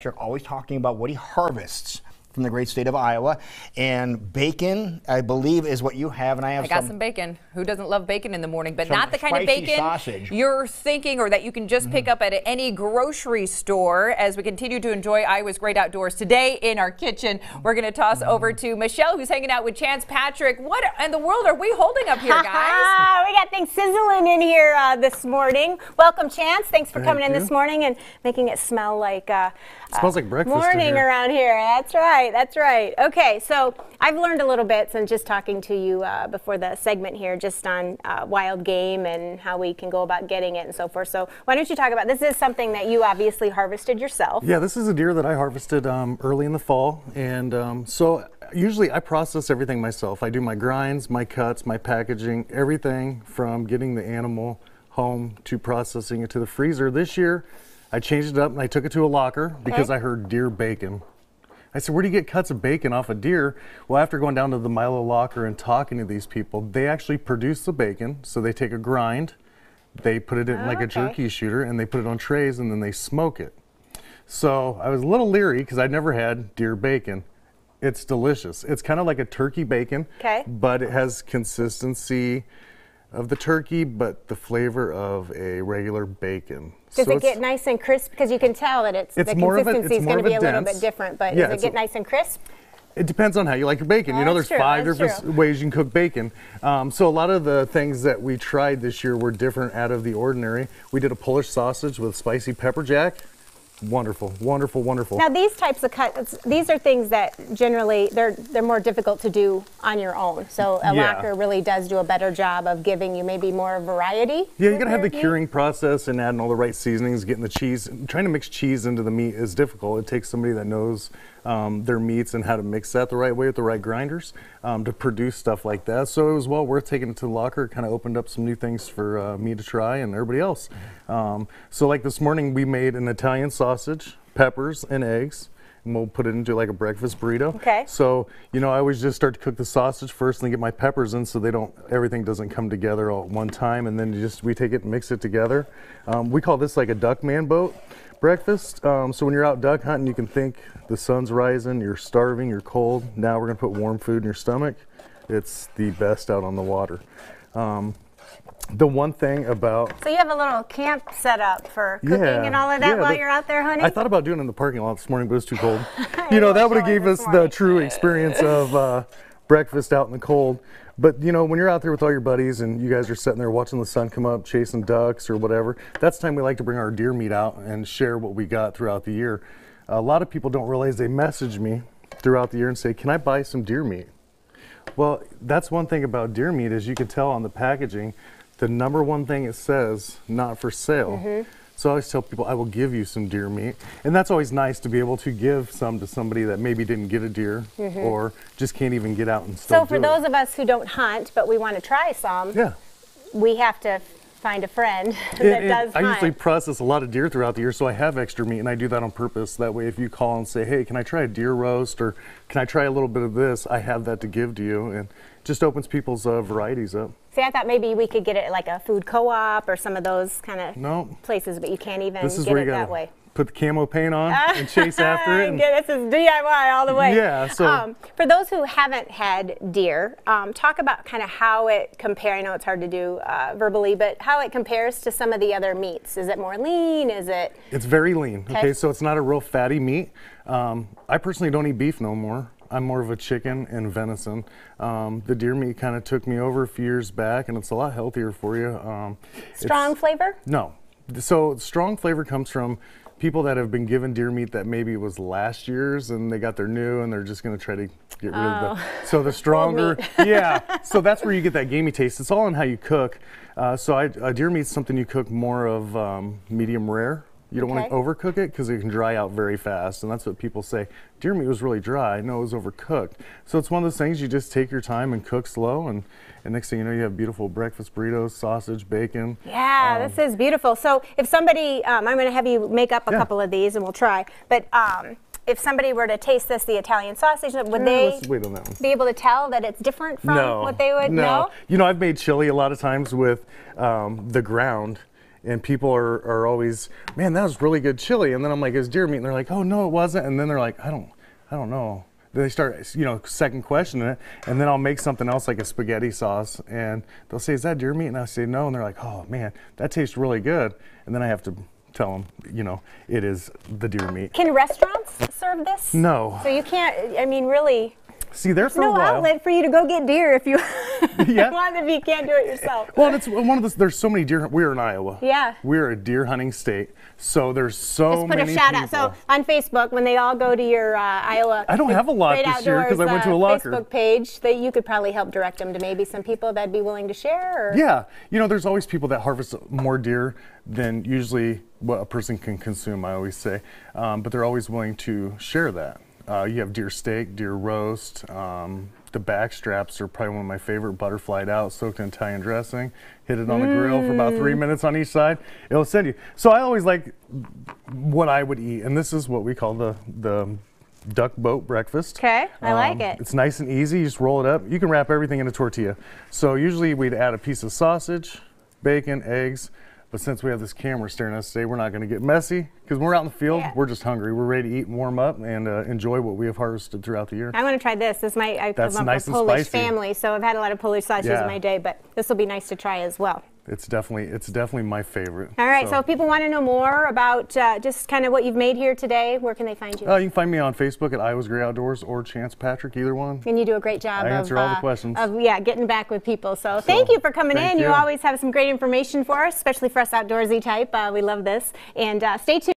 You're always talking about what he harvests from the great state of Iowa, and bacon, I believe, is what you have, and I got some bacon. Who doesn't love bacon in the morning? But not the kind of spicy bacon sausage you're thinking, or that you can just pick up at any grocery store. As we continue to enjoy Iowa's great outdoors today in our kitchen, we're going to toss over to Michelle, who's hanging out with Chance Patrick. What in the world are we holding up here, guys? We got things sizzling in here this morning. Welcome, Chance. Thanks for coming in this morning and making it smell like smells like breakfast morning around here. That's right. That's right. Okay, so I've learned a little bit since just talking to you before the segment here, just on wild game and how we can go about getting it and so forth. So why don't you talk about this? Is something that you obviously harvested yourself. Yeah, this is a deer that I harvested early in the fall, and so usually I process everything myself. I do my grinds, my cuts, my packaging, everything from getting the animal home to processing it to the freezer. This year I changed it up and I took it to a locker because I heard deer bacon. I said, where do you get cuts of bacon off a deer? Well, after going down to the Milo locker and talking to these people, they actually produce the bacon. So they take a grind, they put it in like a jerky shooter, and they put it on trays, and then they smoke it. So I was a little leery because I'd never had deer bacon. It's delicious. It's kind of like a turkey bacon, but it has consistency of the turkey, but the flavor of a regular bacon. Does it get nice and crisp? Because you can tell that the consistency is going to be a little bit different, but does it get nice and crisp? It depends on how you like your bacon. You know, there's 5 different ways you can cook bacon. So a lot of the things that we tried this year were different, out of the ordinary. We did a Polish sausage with spicy pepper jack. Wonderful, wonderful, wonderful. Now these types of cuts, these are things that generally they're more difficult to do on your own. So a locker really does do a better job of giving you maybe more variety. Yeah, you gotta have the curing process and adding all the right seasonings, getting the cheese. Trying to mix cheese into the meat is difficult. It takes somebody that knows their meats and how to mix that the right way with the right grinders to produce stuff like that. So it was well worth taking it to the locker. It kind of opened up some new things for me to try and everybody else. So like this morning we made an Italian sausage, peppers, and eggs, and we'll put it into like a breakfast burrito. Okay. So, you know, I always just start to cook the sausage first and then get my peppers in so everything doesn't come together all at one time, and then we take it and mix it together. We call this like a duck man boat breakfast. So when you're out duck hunting, you can think the sun's rising, you're starving, you're cold. Now we're gonna put warm food in your stomach. It's the best out on the water. The one thing about... So you have a little camp set up for cooking and all of that while you're out there hunting? I thought about doing it in the parking lot this morning, but it was too cold. You know, that would have gave us the true experience of breakfast out in the cold. But you know, when you're out there with all your buddies and you guys are sitting there watching the sun come up, chasing ducks or whatever, that's the time we like to bring our deer meat out and share what we got throughout the year. A lot of people don't realize they message me throughout the year and say, can I buy some deer meat? Well, that's one thing about deer meat is you can tell on the packaging, the #1 thing it says, not for sale. So I always tell people I will give you some deer meat. And that's always nice to be able to give some to somebody that maybe didn't get a deer or just can't even get out and still So for those of us who don't hunt, but we want to try some, we have to find a friend that does hunt. I usually process a lot of deer throughout the year, so I have extra meat, and I do that on purpose. That way if you call and say, hey, can I try a deer roast, or can I try a little bit of this, I have that to give to you, and just opens people's varieties up. See, I thought maybe we could get it at like a food co-op or some of those kind of places, but you can't even get it that way. Put the camo paint on and chase after it. This is DIY all the way. Yeah. So for those who haven't had deer, talk about kind of how it compares. I know it's hard to do verbally, but how it compares to some of the other meats. Is it more lean? Is it? It's very lean. Okay, so it's not a real fatty meat. I personally don't eat beef no more. I'm more of a chicken and venison. The deer meat kind of took me over a few years back, and it's a lot healthier for you. Strong flavor? No. So strong flavor comes from people that have been given deer meat that maybe was last year's and they got their new and they're just going to try to get rid of the... So the stronger... so that's where you get that gamey taste. It's all on how you cook. So deer meat's something you cook more of medium rare. You don't want to overcook it because it can dry out very fast, and that's what people say. Deer meat was really dry. No, it was overcooked. So it's one of those things you just take your time and cook slow, and next thing you know, you have beautiful breakfast burritos, sausage, bacon. Yeah, this is beautiful. So if somebody, I'm going to have you make up a couple of these, and we'll try. But if somebody were to taste this, the Italian sausage, would they be able to tell that it's different from what they would know? You know, I've made chili a lot of times with the ground. And people are always, man, that was really good chili. And then I'm like, it's deer meat. And they're like, oh, no, it wasn't. And then they're like, I don't know. Then they start, you know, second questioning it. And then I'll make something else like a spaghetti sauce. And they'll say, is that deer meat? And I say, no. And they're like, oh, man, that tastes really good. And then I have to tell them, you know, it is the deer meat. Can restaurants serve this? No. So you can't, I mean, really. See, there for a No while. outlet for you to go get deer if you Yeah. want, if you can't do it yourself. Well, it's one of the, there's so many deer. We're in Iowa. Yeah. We're a deer hunting state. So there's so Just put many a shout people. out. So on Facebook, when they all go to your Iowa, I don't have a lot Great this year because I Outdoors, went to a locker. Facebook page, that you could probably help direct them to maybe some people that'd be willing to share. Or? Yeah, you know, there's always people that harvest more deer than usually what a person can consume, I always say. But they're always willing to share that. You have deer steak, deer roast. The back straps are probably one of my favorite, butterflied out, soaked in Italian dressing. Hit it on the grill for about 3 minutes on each side. It'll send you. So I always like what I would eat, and this is what we call the duck boat breakfast. Okay, I like it. It's nice and easy. You just roll it up. You can wrap everything in a tortilla. So usually we'd add a piece of sausage, bacon, eggs. But since we have this camera staring at us today, we're not going to get messy because when we're out in the field, Yeah. we're just hungry. We're ready to eat and warm up and enjoy what we have harvested throughout the year. I want to try this. This is I come That's up nice with and Polish spicy. family, so I've had a lot of Polish sausages Yeah. in my day, but this will be nice to try as well. It's definitely my favorite. All right, so if people want to know more about just kind of what you've made here today, where can they find you? You can find me on Facebook at Iowa's Great Outdoors or Chance Patrick, either one. And you do a great job I answer all the questions. of getting back with people. So thank you for coming thank in. You you. always have some great information for us, especially for us outdoorsy type. We love this. And stay tuned.